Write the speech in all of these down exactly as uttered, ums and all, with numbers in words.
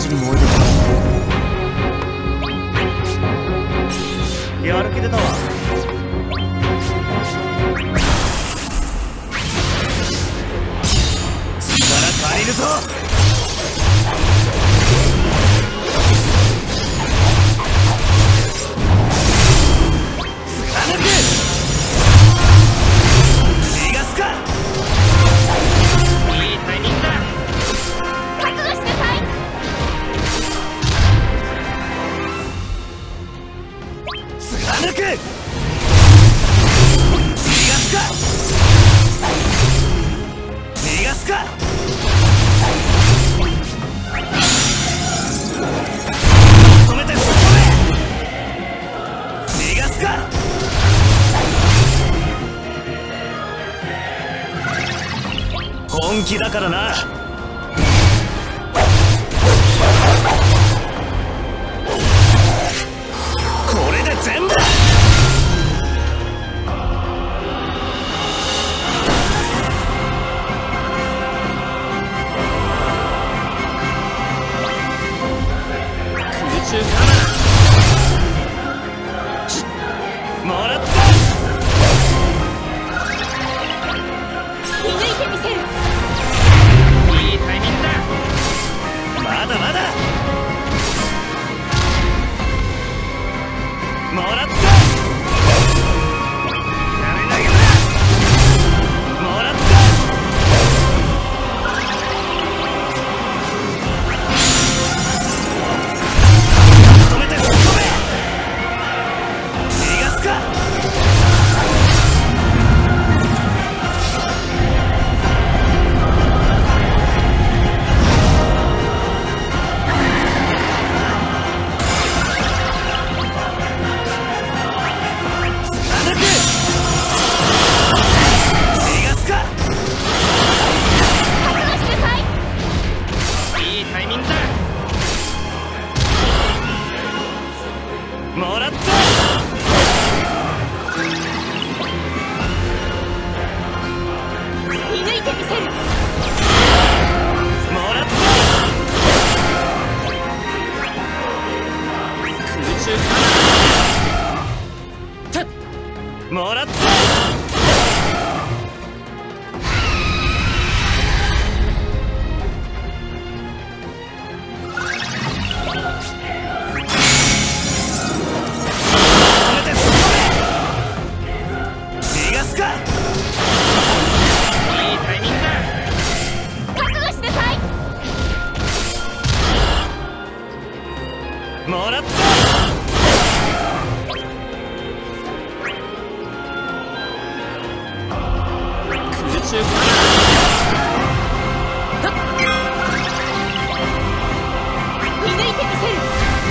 に燃える。やる気出たわ。力借りるぞ。貫く。逃がすか。いいタイミングだ。覚悟しなさい。貫く。逃がすか。逃がすか。止めてそこで。逃がすか。本気だからな。これで全部だ。空中からもらった。見抜いてみせる。いいタイミングだ。まだまだ。もらった。やめ投げだ。もらった。止めてそこで。逃がすか。もらった。見抜いてみせる。もらった。空中からもらった。もらった。空中から見抜いてみせる。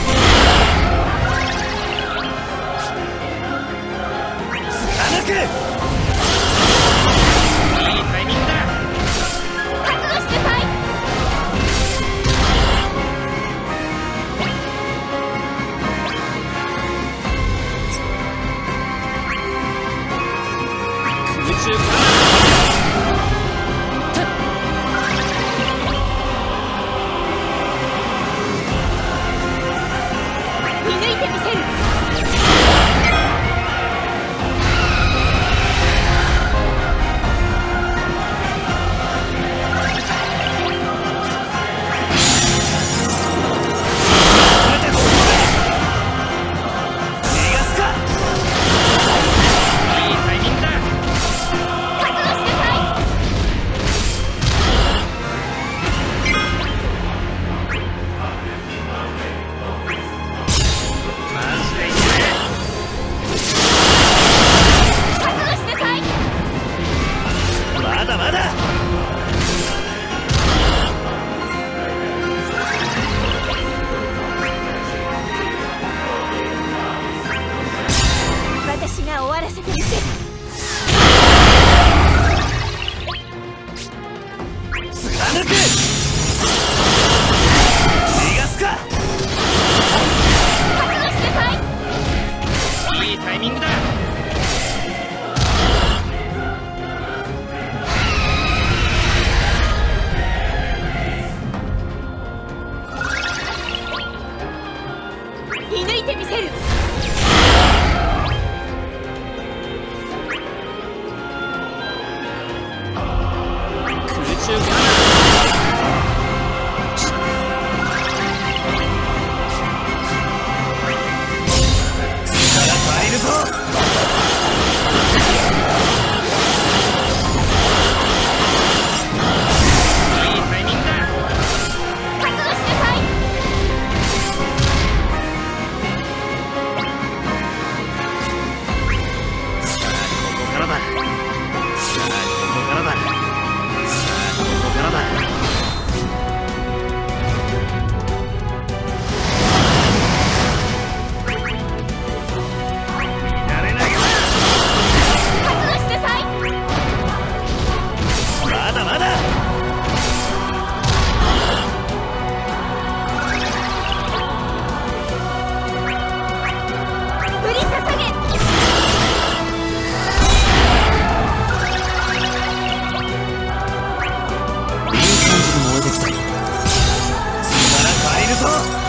貫く。いいタイミングだ。覚悟しなさい。空中から見抜いてみせる。逃がすか。いいタイミングだ。 中かな。 借りるぞ。 いいタイミングだ。 覚悟しなさい。 さあここからだ。さあここからだ。さあここからだ。まだまだ。 振り捧げ。 いい感じに燃えてきた。力借りるぞ。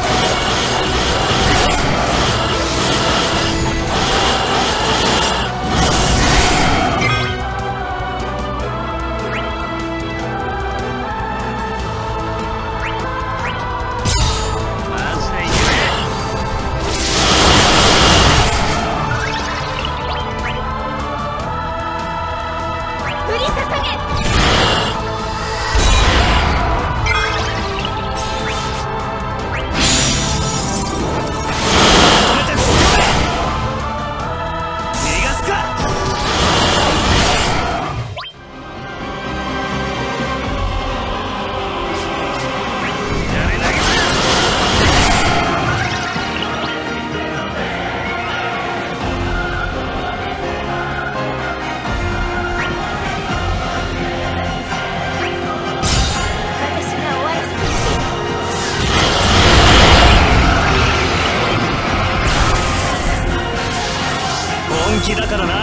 本気だからな。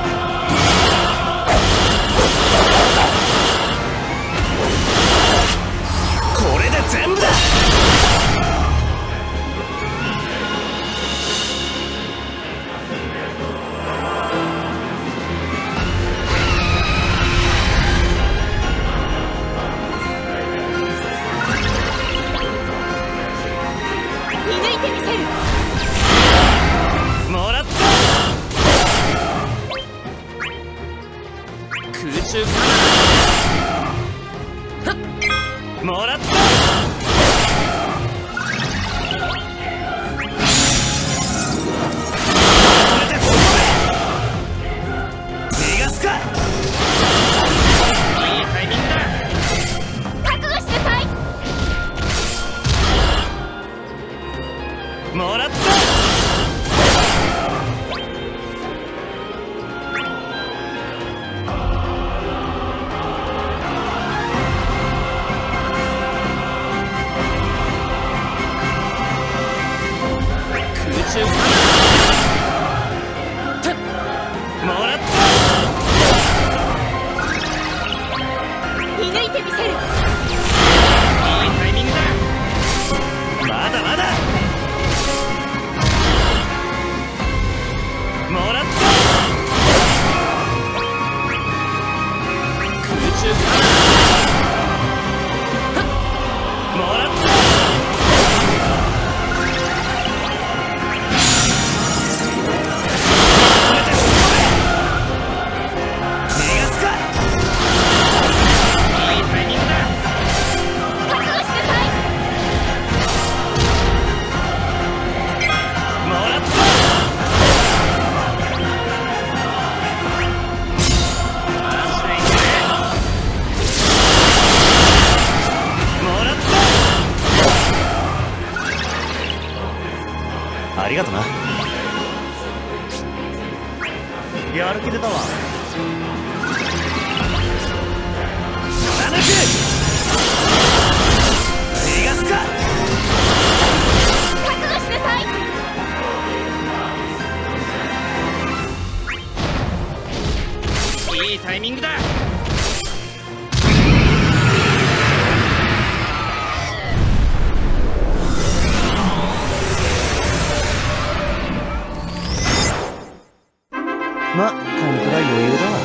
これで全部だ。 射抜いてみせる。 もらった。 空中かな。 もらった。これでそこで逃がすか。 いいタイミングだ。 覚悟しなさい。 もらった。 空中かな。 もらった。 射抜いてみせる。 いいタイミングだ。 まだまだ。もらった。 空中かな。 もらった。これでそこで逃がすか。 いいタイミングだ。 覚悟しなさい。 もらった。ありがとな。やる気出たわ。貫く。逃がすか。 覚悟しなさい。 いいタイミングだ。 ま、こんくらい余裕だわ。